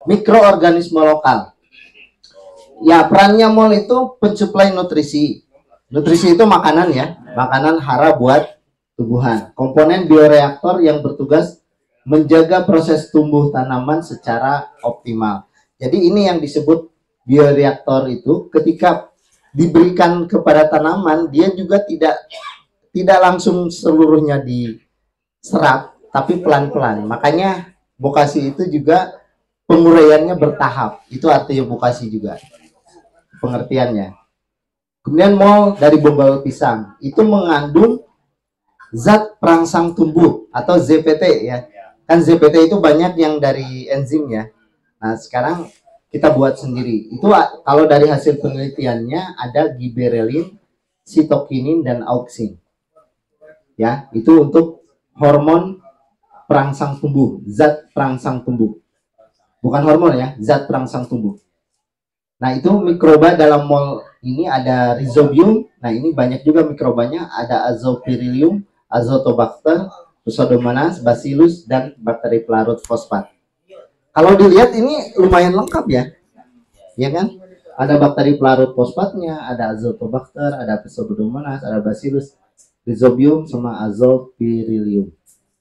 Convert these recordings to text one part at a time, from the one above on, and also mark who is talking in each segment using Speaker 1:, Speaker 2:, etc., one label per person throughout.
Speaker 1: mikroorganisme lokal. Ya, perannya MOL itu pensuplai nutrisi. Nutrisi itu makanan ya, makanan hara buat tumbuhan. Komponen bioreaktor yang bertugas menjaga proses tumbuh tanaman secara optimal. Jadi ini yang disebut bioreaktor itu, ketika diberikan kepada tanaman, dia juga tidak langsung seluruhnya diserap, tapi pelan-pelan. Makanya bokasi itu juga penguraiannya bertahap. Itu artinya bokasi juga pengertiannya. Kemudian MOL dari bonggol pisang itu mengandung zat perangsang tumbuh atau ZPT ya. Kan ZPT itu banyak yang dari enzim ya. Nah, sekarang kita buat sendiri. Itu kalau dari hasil penelitiannya ada giberelin, sitokinin, dan auksin. Ya, itu untuk hormon perangsang tumbuh, zat perangsang tumbuh. Bukan hormon ya, zat perangsang tumbuh. Nah, itu mikroba dalam MOL ini ada Rhizobium. Nah, ini banyak juga mikrobanya. Ada Azopirillum, Azotobacter, Pseudomonas, Bacillus, dan bakteri pelarut fosfat. Kalau dilihat ini lumayan lengkap ya. Ya kan? Ada bakteri pelarut fosfatnya, ada Azotobacter, ada Pseudomonas, ada Bacillus, Rhizobium, sama Azopirillum.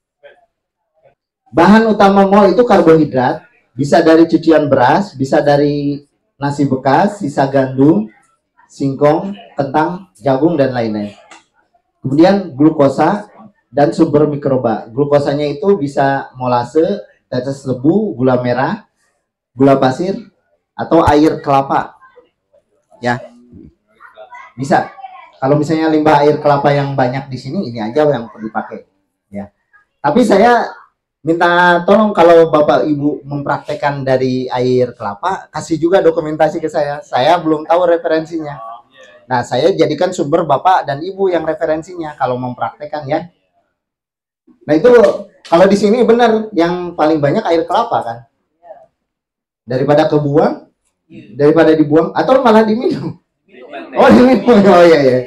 Speaker 1: Bahan utama MOL itu karbohidrat. Bisa dari cucian beras, bisa dari nasi bekas, sisa gandum, singkong, kentang, jagung, dan lain-lain. Kemudian glukosa dan sumber mikroba. Glukosanya itu bisa molase, tetes lebu, gula merah, gula pasir, atau air kelapa. Ya, bisa. Kalau misalnya limbah air kelapa yang banyak di sini, ini aja yang perlu dipakai. Ya. Tapi saya minta tolong kalau Bapak Ibu mempraktekkan dari air kelapa, kasih juga dokumentasi ke saya. Saya belum tahu referensinya. Nah, saya jadikan sumber Bapak dan Ibu yang referensinya kalau mempraktekkan ya. Nah, itu kalau di sini benar yang paling banyak air kelapa kan. Daripada kebuang, daripada dibuang atau malah diminum. Oh, diminum. Oh iya ya.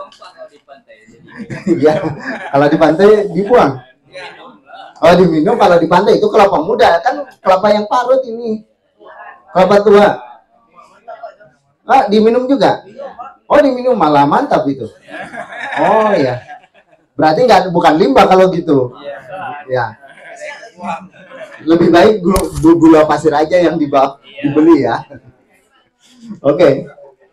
Speaker 1: Ya, kalau di pantai dibuang. Oh, diminum. Kalau di pantai itu kelapa muda, kan kelapa yang parut ini. Kelapa tua. Ah, diminum juga. Oh, diminum, malah mantap itu. Oh ya. Berarti bukan limbah kalau gitu. Ya. Lebih baik gula pasir aja yang dibeli ya. Oke.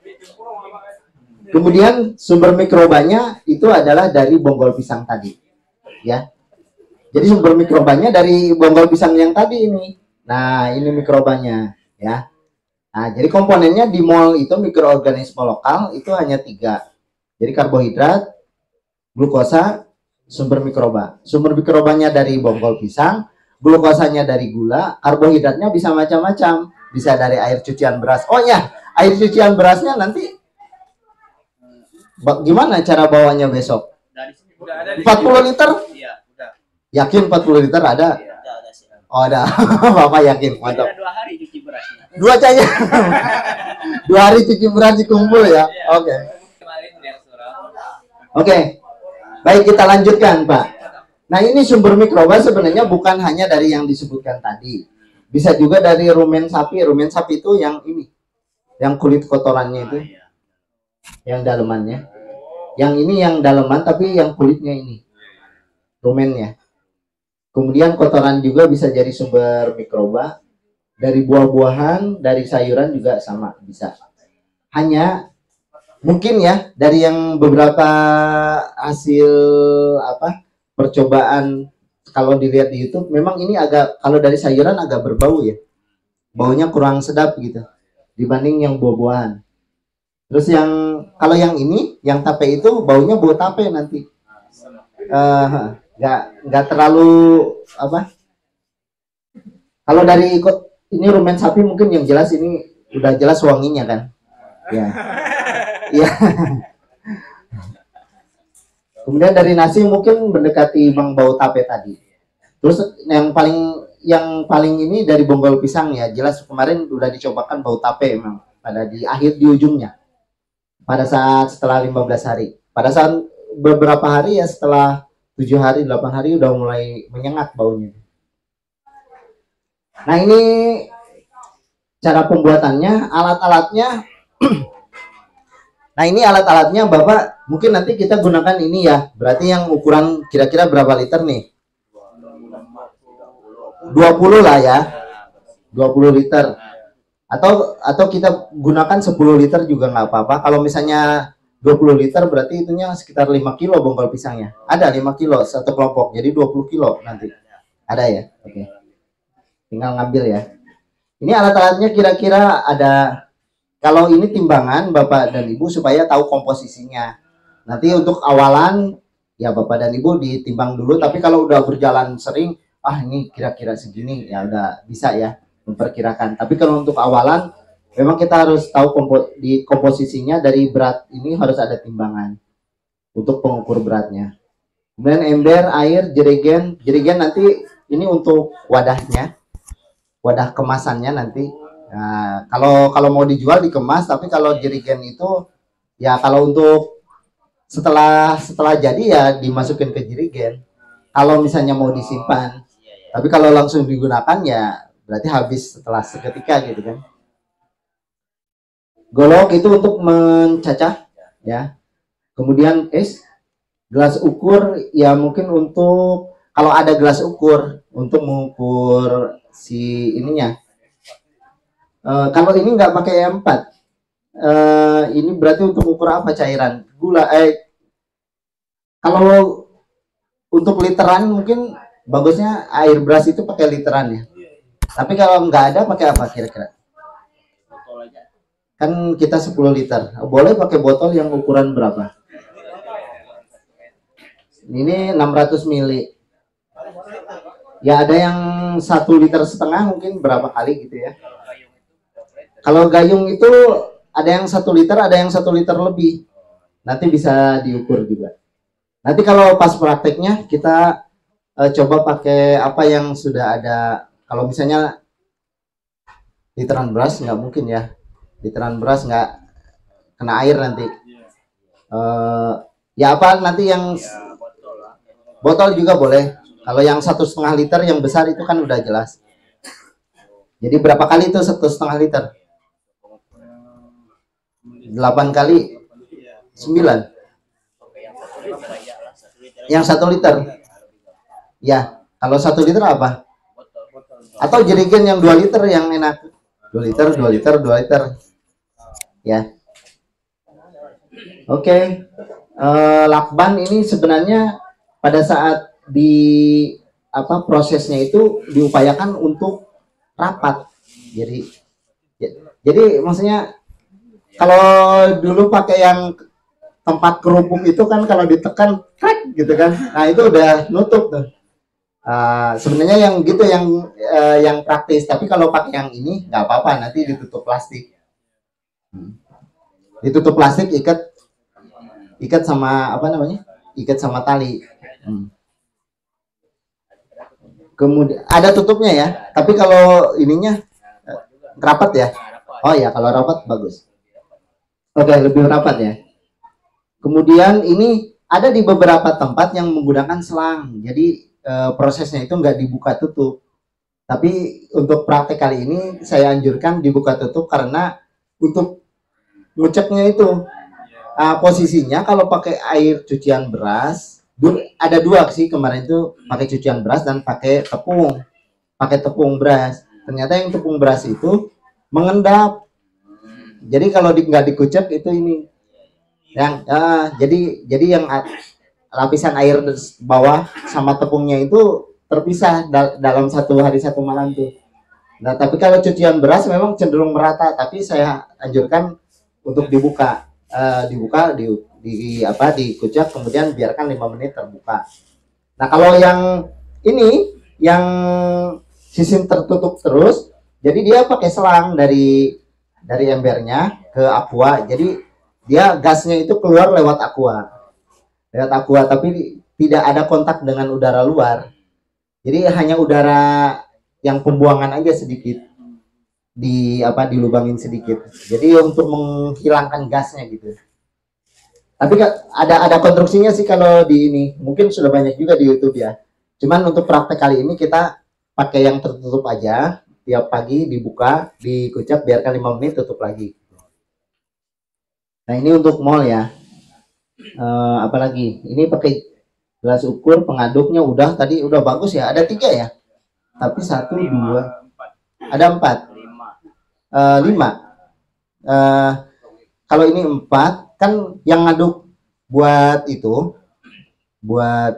Speaker 1: Kemudian sumber mikrobanya itu adalah dari bonggol pisang tadi. Ya. Jadi sumber mikrobanya dari bonggol pisang yang tadi ini. Nah, ini mikrobanya ya. Nah, jadi komponennya di MOL itu mikroorganisme lokal itu hanya 3. Jadi karbohidrat, glukosa, sumber mikroba. Sumber mikrobanya dari bonggol pisang, glukosanya dari gula, karbohidratnya bisa macam-macam. Bisa dari air cucian beras. Oh ya, air cucian berasnya nanti gimana cara bawanya besok? 40 liter? Yakin 40 liter ada? Oh, ada. Bapak yakin, mantap.
Speaker 2: 2 hari cuci berasnya.
Speaker 1: 2 cair. 2 hari cuci beras dikumpul ya. Oke. Oke. Baik, kita lanjutkan, Pak. Nah, ini sumber mikroba sebenarnya bukan hanya dari yang disebutkan tadi. Bisa juga dari rumen sapi. Rumen sapi itu yang ini. Yang kulit kotorannya itu. Yang dalemannya. Yang ini yang daleman tapi yang kulitnya ini. Rumennya. Kemudian kotoran juga bisa jadi sumber mikroba. Dari buah-buahan, dari sayuran juga sama bisa. Hanya mungkin ya dari yang beberapa hasil percobaan kalau dilihat di YouTube, memang ini agak, kalau dari sayuran agak berbau ya. Baunya kurang sedap gitu dibanding yang buah-buahan. Terus yang kalau yang ini, yang tape itu baunya bau tape nanti. Nggak terlalu apa. Kalau dari ini rumen sapi mungkin yang jelas ini udah jelas wanginya kan. Ya. Iya. Kemudian dari nasi mungkin mendekati bau tape tadi. Terus yang paling ini dari bonggol pisang ya, jelas kemarin udah dicobakan bau tape memang pada di akhir di ujungnya. Pada saat setelah 15 hari. Pada saat beberapa hari ya setelah 7 hari, 8 hari udah mulai menyengat baunya. Nah, ini cara pembuatannya, alat-alatnya. Nah ini alat-alatnya Bapak, mungkin nanti kita gunakan ini ya, berarti yang ukuran kira-kira berapa liter nih? 20 lah ya, 20 liter. Atau kita gunakan 10 liter juga nggak apa-apa. Kalau misalnya 20 liter berarti itunya sekitar 5 kilo bongkol pisangnya. Ada 5 kilo satu kelompok, jadi 20 kilo nanti. Ada ya? Oke. Tinggal ngambil ya. Ini alat-alatnya kira-kira ada. Kalau ini timbangan Bapak dan Ibu supaya tahu komposisinya. Nanti untuk awalan ya Bapak dan Ibu ditimbang dulu. Tapi kalau udah berjalan sering, ini kira-kira segini ya udah bisa ya memperkirakan. Tapi kalau untuk awalan memang kita harus tahu di komposisinya. Dari berat ini harus ada timbangan untuk pengukur beratnya. Kemudian ember, air, jerigen. Jerigen nanti ini untuk wadahnya, wadah kemasannya nanti. Nah, kalau mau dijual dikemas, tapi kalau jerigen itu ya kalau untuk setelah jadi ya dimasukin ke jerigen. Kalau misalnya mau disimpan, tapi kalau langsung digunakan ya berarti habis setelah seketika gitu kan. Golok itu untuk mencacah ya. Kemudian gelas ukur ya mungkin untuk kalau ada gelas ukur untuk mengukur si ininya. Kalau ini nggak pakai E4, ini berarti untuk ukur apa cairan? Gula. Kalau untuk literan mungkin bagusnya air beras itu pakai literan ya. Tapi kalau nggak ada pakai apa kira-kira? Kan kita 10 liter. Boleh pakai botol yang ukuran berapa? Ini 600 mili. Ya ada yang 1,5 liter mungkin berapa kali gitu ya. Kalau gayung itu ada yang 1 liter, ada yang 1 liter lebih. Nanti bisa diukur juga. Nanti kalau pas prakteknya kita coba pakai apa yang sudah ada. Kalau misalnya literan beras nggak mungkin ya. Literan beras nggak kena air nanti. Ya apa nanti yang botol juga boleh. Kalau yang 1,5 liter yang besar itu kan udah jelas. Jadi berapa kali itu 1,5 liter? 8 kali 9. Yang 1 liter. Ya, kalau 1 liter apa? Atau jerigen yang 2 liter yang enak. 2 liter, 2 liter, 2 liter. Ya. Oke. Lakban ini sebenarnya pada saat prosesnya itu diupayakan untuk rapat. Jadi maksudnya kalau dulu pakai yang tempat kerupuk itu kan kalau ditekan krek gitu kan, nah itu udah nutup tuh. Sebenarnya yang gitu yang praktis, tapi kalau pakai yang ini nggak apa-apa, nanti ditutup plastik. Ditutup plastik, ikat sama apa namanya? Ikat sama tali. Kemudian ada tutupnya ya, tapi kalau ininya rapat ya. Oh ya, kalau rapat bagus. Oke, lebih rapat ya. Kemudian ini ada di beberapa tempat yang menggunakan selang. Jadi prosesnya itu nggak dibuka tutup. Tapi untuk praktek kali ini saya anjurkan dibuka tutup karena untuk ngeceknya itu posisinya kalau pakai air cucian beras, ada 2 sih kemarin itu, pakai cucian beras dan pakai tepung beras. Ternyata yang tepung beras itu mengendap. Jadi kalau nggak dikucek itu ini yang jadi yang lapisan air bawah sama tepungnya itu terpisah dalam 1 hari 1 malam tuh. Nah tapi kalau cucian beras memang cenderung merata, tapi saya anjurkan untuk dibuka dikucek kemudian biarkan 5 menit terbuka. Nah kalau yang ini yang sistem tertutup terus, jadi dia pakai selang dari embernya ke aqua. Jadi dia gasnya itu keluar lewat aqua, tapi tidak ada kontak dengan udara luar. Jadi hanya udara yang pembuangan aja sedikit dilubangin sedikit. Jadi untuk menghilangkan gasnya gitu. Tapi ada konstruksinya sih kalau di ini. Mungkin sudah banyak juga di YouTube ya. Cuman untuk praktek kali ini kita pakai yang tertutup aja. tiap pagi dibuka, dikucek, biarkan 5 menit, tutup lagi. Nah ini untuk mall ya. Apalagi ini pakai gelas ukur, pengaduknya udah tadi udah bagus ya. Ada 3 ya. Tapi 1, 2, ada 4, 5. Kalau ini 4 kan yang ngaduk buat itu, buat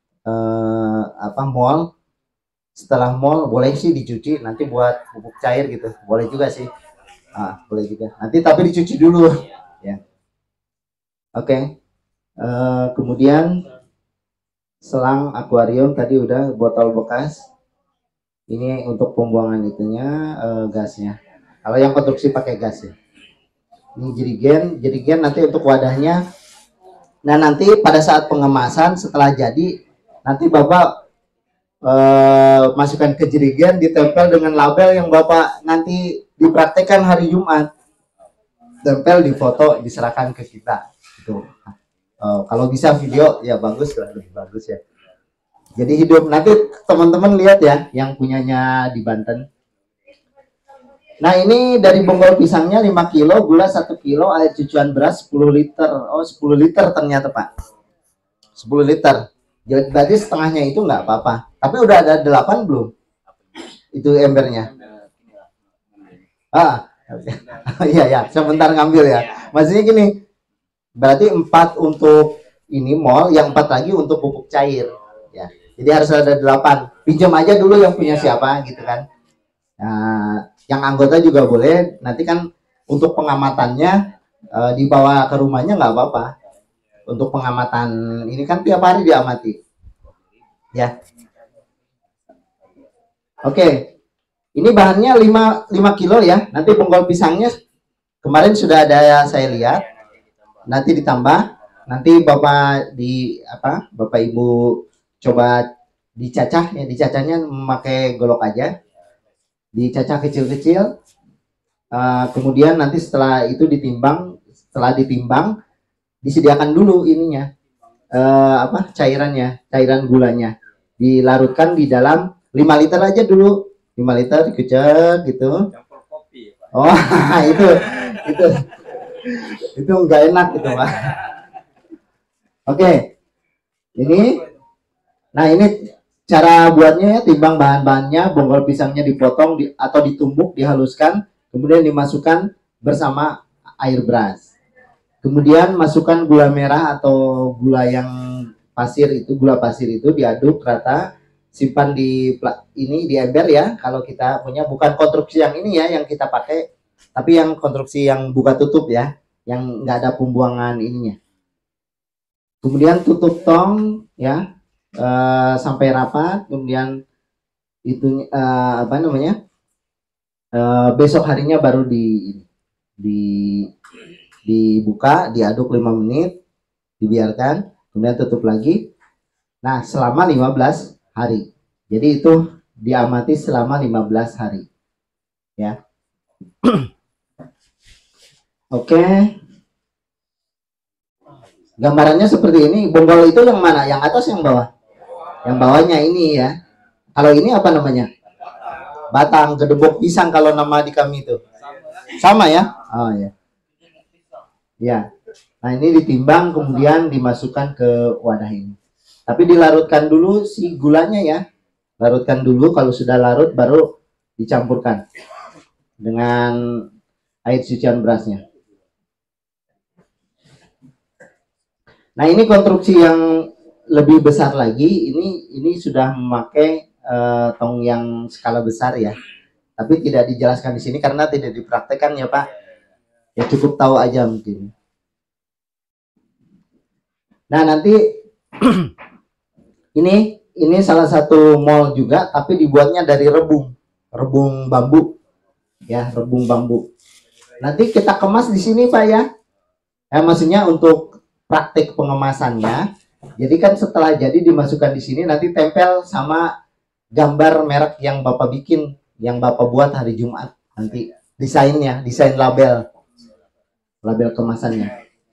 Speaker 1: mall. Setelah mall boleh sih dicuci, nanti buat pupuk cair gitu, boleh juga sih. Boleh juga. Nanti tapi dicuci dulu ya. Oke. Kemudian selang akuarium tadi udah, botol bekas. Ini untuk pembuangan itunya, gasnya. Kalau yang konstruksi pakai gas ya. Ini jerigen nanti untuk wadahnya. Nah nanti pada saat pengemasan setelah jadi, nanti Bapak masukkan ke jerigen, ditempel dengan label yang Bapak nanti dipraktekkan hari Jumat. Tempel, difoto, diserahkan ke kita. Gitu. Kalau bisa video ya bagus lah, lebih bagus ya. Jadi hidup. Nanti teman-teman lihat ya yang punyanya di Banten. Nah ini dari bonggol pisangnya 5 kilo, gula 1 kilo, air cucian beras 10 liter. Oh 10 liter ternyata Pak. 10 liter. Jadi tadi setengahnya itu nggak apa-apa. Tapi udah ada 8 belum? Itu embernya. Iya ya, sebentar ngambil ya. Maksudnya gini, berarti 4 untuk ini mall, yang 4 lagi untuk pupuk cair. Ya. Jadi harus ada 8. Pinjam aja dulu yang punya siapa gitu kan. Nah, yang anggota juga boleh. Nanti kan untuk pengamatannya dibawa ke rumahnya nggak apa-apa. Untuk pengamatan ini kan tiap hari diamati. Ya. Oke. Ini bahannya 5 kilo ya. Nanti bonggol pisangnya kemarin sudah ada saya lihat. Nanti ditambah. Nanti Bapak Bapak Ibu coba dicacah ya, dicacahnya memakai golok aja. Dicacah kecil-kecil. Kemudian nanti setelah itu ditimbang, disediakan dulu ininya. Cairannya, cairan gulanya. Dilarutkan di dalam 5 liter aja dulu. 5 liter dikucek gitu. Oh, itu enggak enak gitu, Pak. Oke. Nah ini cara buatnya ya, timbang bahan-bahannya, bonggol pisangnya dipotong atau ditumbuk, dihaluskan, kemudian dimasukkan bersama air beras. Kemudian masukkan gula merah atau gula yang gula pasir itu diaduk rata, simpan di ember ya. Kalau kita punya, bukan konstruksi yang ini ya yang kita pakai, tapi yang konstruksi yang buka tutup ya, yang nggak ada pembuangan ininya. Kemudian tutup tong ya. Sampai rapat, kemudian itu besok harinya baru dibuka, diaduk 5 menit, dibiarkan, kemudian tutup lagi. Nah selama 15 hari. Jadi itu diamati selama 15 hari ya. Oke. Gambarannya seperti ini. Bonggol itu yang mana? Yang atas, yang bawah? Yang bawahnya ini ya. Kalau ini apa namanya? Batang, gedebok pisang kalau nama di kami itu. Sama ya? Oh ya. Ya. Nah ini ditimbang, kemudian dimasukkan ke wadah ini. Tapi dilarutkan dulu si gulanya ya. Larutkan dulu, kalau sudah larut baru dicampurkan dengan air cucian berasnya. Nah ini konstruksi yang lebih besar lagi, ini sudah memakai tong yang skala besar ya, tapi tidak dijelaskan di sini karena tidak dipraktekkan ya Pak. Ya cukup tahu aja mungkin. Nah nanti ini salah satu mall juga, tapi dibuatnya dari rebung bambu ya, rebung bambu. Nanti kita kemas di sini Pak ya. Maksudnya untuk praktik pengemasannya. Jadi kan setelah jadi dimasukkan di sini, nanti tempel sama gambar merek yang Bapak bikin, yang Bapak buat hari Jumat. Nanti desainnya, desain label kemasannya.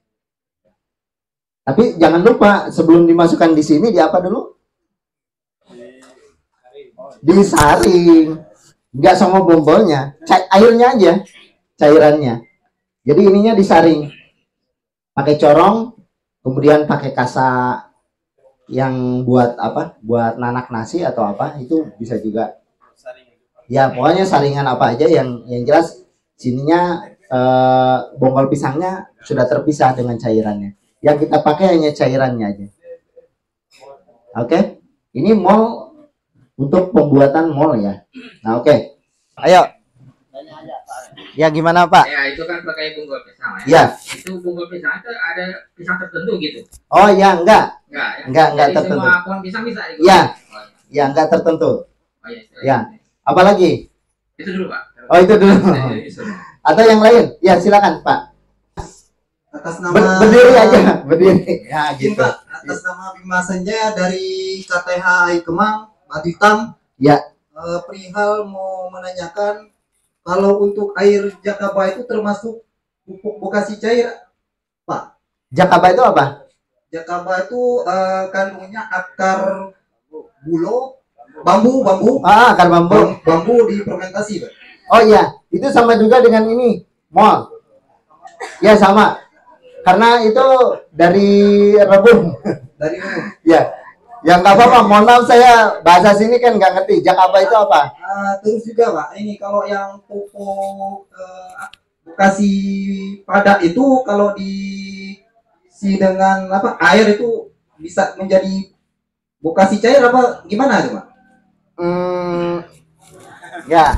Speaker 1: Tapi jangan lupa sebelum dimasukkan di sini, di apa dulu? Disaring. nggak sama bombolnya, airnya aja, cairannya. Jadi ininya disaring pakai corong, kemudian pakai kasa yang buat apa? Buat nanak nasi atau apa, itu bisa juga. Ya pokoknya saringan apa aja yang jelas sininya bonggol pisangnya sudah terpisah dengan cairannya. Yang kita pakai hanya cairannya aja. Oke, ini mol untuk pembuatan mol ya. Nah oke, ayo. Ya gimana Pak?
Speaker 2: Ya itu kan pakai bonggol pisang ya.
Speaker 1: Ya.
Speaker 2: Itu bonggol pisang itu ada pisang tertentu gitu.
Speaker 1: Oh ya enggak.
Speaker 2: Enggak
Speaker 1: Enggak tertentu.
Speaker 2: Semua pohon pisang bisa.
Speaker 1: Ya. Ya enggak tertentu.
Speaker 2: Oh,
Speaker 1: ya. Apalagi?
Speaker 2: Itu dulu Pak.
Speaker 1: Oh itu dulu. Atau yang lain? Ya silakan Pak.
Speaker 3: Atas nama
Speaker 1: berdiri aja, berdiri. Ya gitu.
Speaker 3: Pak, atas nama Bima Sanjaya dari KTH Kemang, Maditam.
Speaker 1: Ya.
Speaker 3: Perihal mau menanyakan kalau untuk air jakaba itu termasuk pupuk bokasi cair, Pak.
Speaker 1: Jakaba itu apa?
Speaker 3: Jakaba itu kandungnya akar bulo, bambu.
Speaker 1: Akar bambu.
Speaker 3: Bambu difermentasi, Pak.
Speaker 1: Oh iya, itu sama juga dengan ini, mol. Ya sama. Karena itu dari rebung.
Speaker 3: Dari rebung.
Speaker 1: Ya. Ya nggak apa-apa, mohon maaf saya bahasa sini kan nggak ngerti. Jakaba itu apa?
Speaker 3: Terus juga Pak, ini kalau yang pupuk bokasi padat itu kalau diisi dengan apa air itu bisa menjadi bokasi cair apa gimana tuh Pak?
Speaker 1: Ya.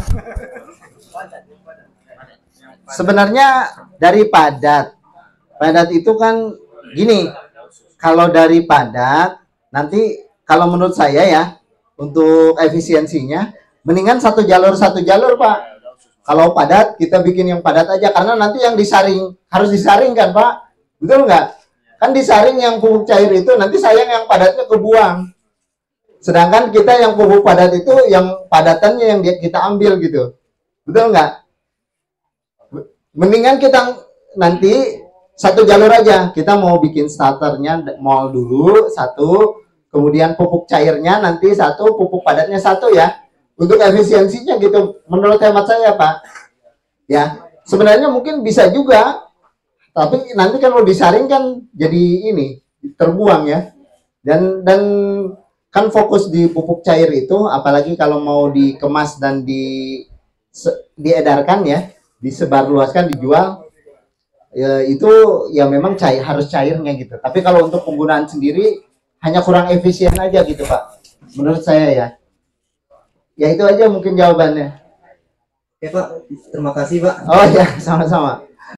Speaker 1: Sebenarnya dari padat itu kan gini, kalau dari padat nanti kalau menurut saya ya untuk efisiensinya mendingan satu jalur Pak. Kalau padat kita bikin yang padat aja karena nanti yang disaring harus disaring kan Pak, betul nggak? Kan disaring yang pupuk cair itu nanti sayang yang padatnya kebuang. Sedangkan kita yang pupuk padat itu yang padatannya yang kita ambil gitu, betul nggak? Mendingan kita nanti satu jalur aja, kita mau bikin starternya mol dulu satu, kemudian pupuk cairnya nanti satu, pupuk padatnya satu ya, untuk efisiensinya gitu, menurut hemat saya Pak. Ya, sebenarnya mungkin bisa juga, tapi nanti kan mau disaring kan jadi ini terbuang ya, dan kan fokus di pupuk cair itu, apalagi kalau mau dikemas dan diedarkan ya, disebarluaskan, dijual. Ya, itu ya memang harus cairnya gitu. Tapi kalau untuk penggunaan sendiri hanya kurang efisien aja gitu Pak. Menurut saya ya. Ya itu aja mungkin jawabannya.
Speaker 3: Ya Pak, terima kasih Pak.
Speaker 1: Oh ya, sama-sama.